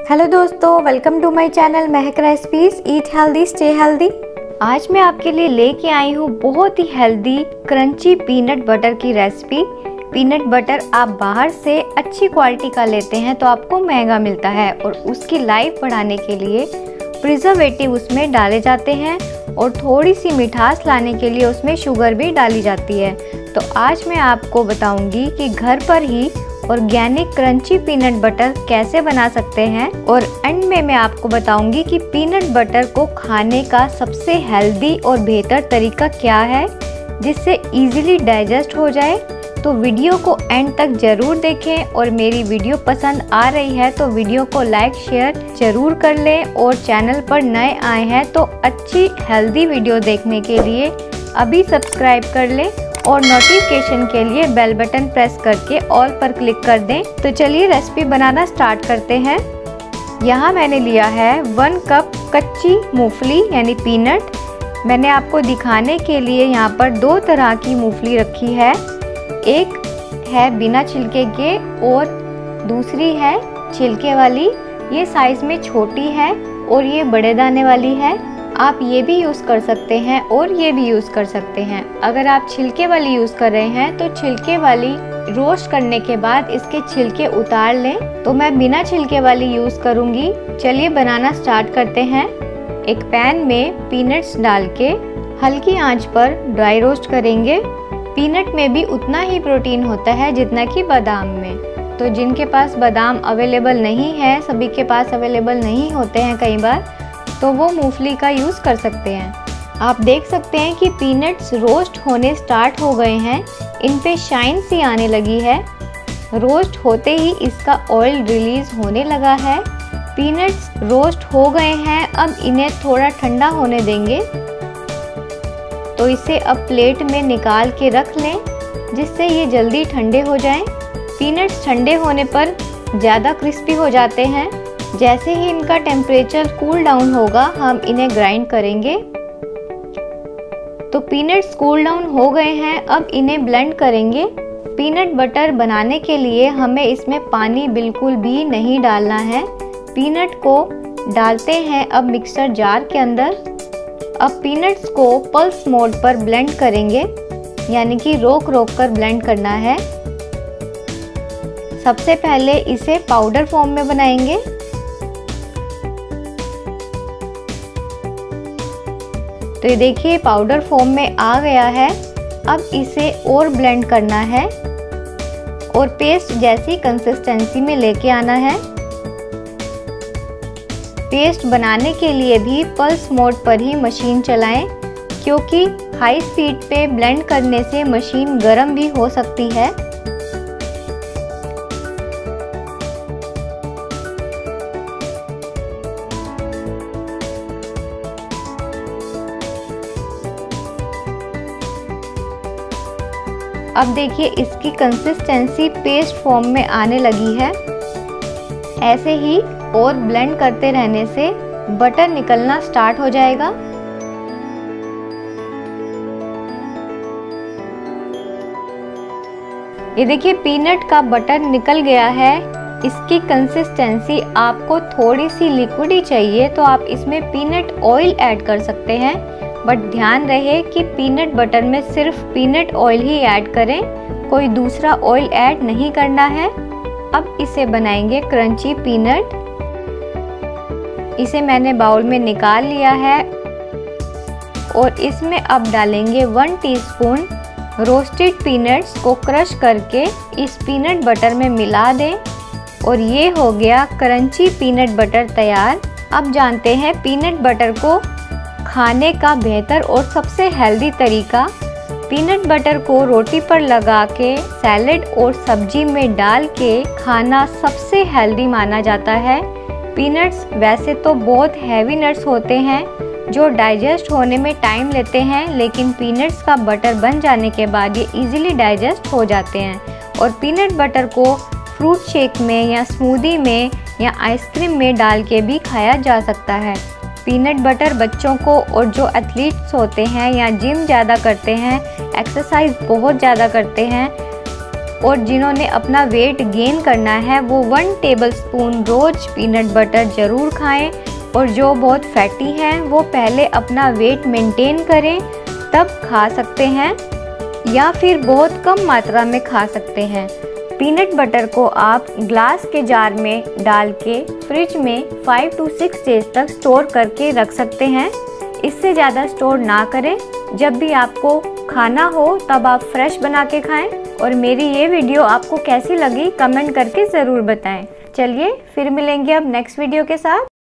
Hello दोस्तों, welcome to my channel Mehak recipes. Eat healthy stay healthy. आज मैं आपके लिए लेके आई हूँ बहुत ही हेल्दी क्रंची पीनट बटर की रेसिपी। पीनट बटर आप बाहर से अच्छी क्वालिटी का लेते हैं तो आपको महंगा मिलता है और उसकी लाइफ बढ़ाने के लिए प्रिजर्वेटिव उसमें डाले जाते हैं और थोड़ी सी मिठास लाने के लिए उसमें शुगर भी डाली जाती है। तो आज मैं आपको बताऊंगी कि घर पर ही ऑर्गेनिक क्रंची पीनट बटर कैसे बना सकते हैं और एंड में मैं आपको बताऊंगी कि पीनट बटर को खाने का सबसे हेल्दी और बेहतर तरीका क्या है जिससे इजीली डाइजेस्ट हो जाए। तो वीडियो को एंड तक जरूर देखें और मेरी वीडियो पसंद आ रही है तो वीडियो को लाइक शेयर जरूर कर लें और चैनल पर नए आए हैं तो अच्छी हेल्दी वीडियो देखने के लिए अभी सब्सक्राइब कर लें और नोटिफिकेशन के लिए बेल बटन प्रेस करके ऑल पर क्लिक कर दें। तो चलिए रेसिपी बनाना स्टार्ट करते हैं। यहाँ मैंने लिया है 1 कप कच्ची मूंगफली यानी पीनट। मैंने आपको दिखाने के लिए यहाँ पर 2 तरह की मूंगफली रखी है। एक है बिना छिलके के और दूसरी है छिलके वाली। ये साइज में छोटी है और ये बड़े दाने वाली है। आप ये भी यूज़ कर सकते हैं और ये भी यूज़ कर सकते हैं। अगर आप छिलके वाली यूज़ कर रहे हैं तो छिलके वाली रोस्ट करने के बाद इसके छिलके उतार लें। तो मैं बिना छिलके वाली यूज़ करूँगी। चलिए बनाना स्टार्ट करते हैं। एक पैन में पीनट्स डाल के हल्की आंच पर ड्राई रोस्ट करेंगे। पीनट में भी उतना ही प्रोटीन होता है जितना कि बादाम में। तो जिनके पास बादाम अवेलेबल नहीं है, सभी के पास अवेलेबल नहीं होते हैं कई बार, तो वो मूंगफली का यूज़ कर सकते हैं। आप देख सकते हैं कि पीनट्स रोस्ट होने स्टार्ट हो गए हैं। इन पे शाइन सी आने लगी है। रोस्ट होते ही इसका ऑयल रिलीज होने लगा है। पीनट्स रोस्ट हो गए हैं। अब इन्हें थोड़ा ठंडा होने देंगे। तो इसे अब प्लेट में निकाल के रख लें जिससे ये जल्दी ठंडे हो जाएं। पीनट्स ठंडे होने पर ज़्यादा क्रिस्पी हो जाते हैं। जैसे ही इनका टेम्परेचर कूल डाउन होगा हम इन्हें ग्राइंड करेंगे। तो पीनट्स कूल डाउन हो गए हैं। अब इन्हें ब्लेंड करेंगे। पीनट बटर बनाने के लिए हमें इसमें पानी बिल्कुल भी नहीं डालना है। पीनट को डालते हैं अब मिक्सर जार के अंदर। अब पीनट्स को पल्स मोड पर ब्लेंड करेंगे, यानी कि रोक रोक कर ब्लेंड करना है। सबसे पहले इसे पाउडर फॉर्म में बनाएंगे। तो ये देखिए पाउडर फॉर्म में आ गया है। अब इसे और ब्लेंड करना है और पेस्ट जैसी कंसिस्टेंसी में लेके आना है। पेस्ट बनाने के लिए भी पल्स मोड पर ही मशीन चलाएं क्योंकि हाई स्पीड पे ब्लेंड करने से मशीन गर्म भी हो सकती है। अब देखिए इसकी कंसिस्टेंसी पेस्ट फॉर्म में आने लगी है। ऐसे ही और ब्लेंड करते रहने से बटर निकलना स्टार्ट हो जाएगा। ये देखिए पीनट का बटर निकल गया है। इसकी कंसिस्टेंसी आपको थोड़ी सी लिक्विड ही चाहिए तो आप इसमें पीनट ऑयल ऐड कर सकते हैं, बट ध्यान रहे कि पीनट बटर में सिर्फ पीनट ऑयल ही ऐड करें, कोई दूसरा ऑयल ऐड नहीं करना है। अब इसे बनाएंगे क्रंची पीनट। इसे मैंने बाउल में निकाल लिया है और इसमें अब डालेंगे 1 टीस्पून रोस्टेड पीनट्स को क्रश करके इस पीनट बटर में मिला दें और ये हो गया क्रंची पीनट बटर तैयार। अब जानते हैं पीनट बटर को खाने का बेहतर और सबसे हेल्दी तरीका। पीनट बटर को रोटी पर लगा के सैलेड और सब्जी में डाल के खाना सबसे हेल्दी माना जाता है। पीनट्स वैसे तो बहुत हैवी नट्स होते हैं जो डाइजेस्ट होने में टाइम लेते हैं, लेकिन पीनट्स का बटर बन जाने के बाद ये इजीली डाइजेस्ट हो जाते हैं। और पीनट बटर को फ्रूट शेक में या स्मूदी में या आइसक्रीम में डाल के भी खाया जा सकता है। पीनट बटर बच्चों को और जो एथलीट्स होते हैं या जिम ज़्यादा करते हैं, एक्सरसाइज बहुत ज़्यादा करते हैं, और जिन्होंने अपना वेट गेन करना है वो 1 टेबलस्पून रोज पीनट बटर ज़रूर खाएं, और जो बहुत फैटी हैं वो पहले अपना वेट मेंटेन करें तब खा सकते हैं, या फिर बहुत कम मात्रा में खा सकते हैं। पीनट बटर को आप ग्लास के जार में डाल के फ्रिज में 5 to 6 डेज तक स्टोर करके रख सकते हैं। इससे ज़्यादा स्टोर ना करें। जब भी आपको खाना हो तब आप फ्रेश बना के खाएं। और मेरी ये वीडियो आपको कैसी लगी कमेंट करके ज़रूर बताएं। चलिए फिर मिलेंगे अब नेक्स्ट वीडियो के साथ।